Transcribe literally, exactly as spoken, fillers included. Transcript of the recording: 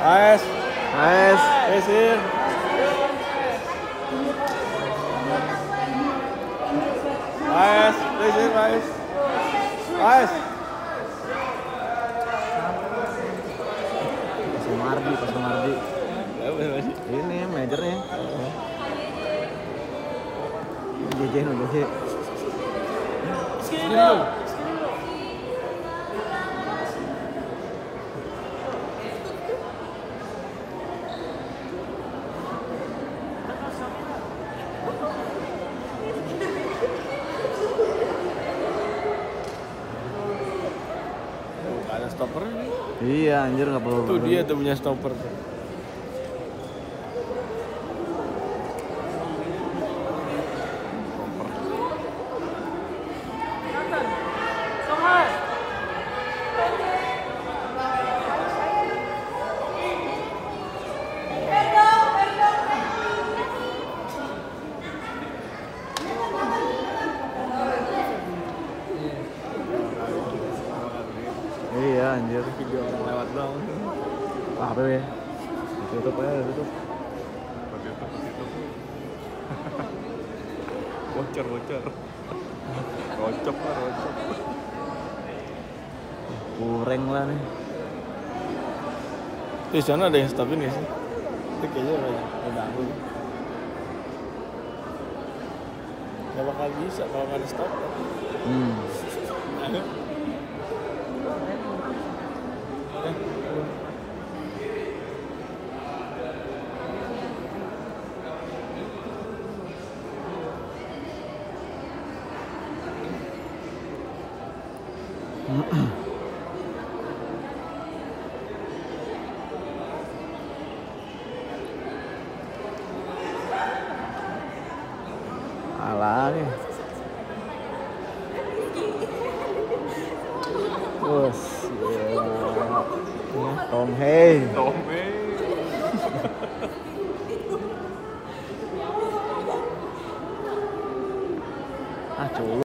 AS. AS. Esir. AS, Esir, AS. AS. Pak Sumardi, Pak Sumardi. Ini manajernya. Jejen udah sih. Ada stopper. Iya anjir nggak perlu. Tuh dia tuh punya stopper tuh. Iya anjir. Video orang lewat doang. Apa ya? Tutup aja, tutup. Tutup, tutup. Bocor, bocor. Rocok lah, rocok. Kurang lah nih. Di sana ada yang stopin nggak sih? Itu kayaknya udah udah aku. Gak bakal bisa kalau nggak ada stopper. Hmm. Alah nih. Bos, gila. Tom Hey. Tom Hey. Ah, cuy.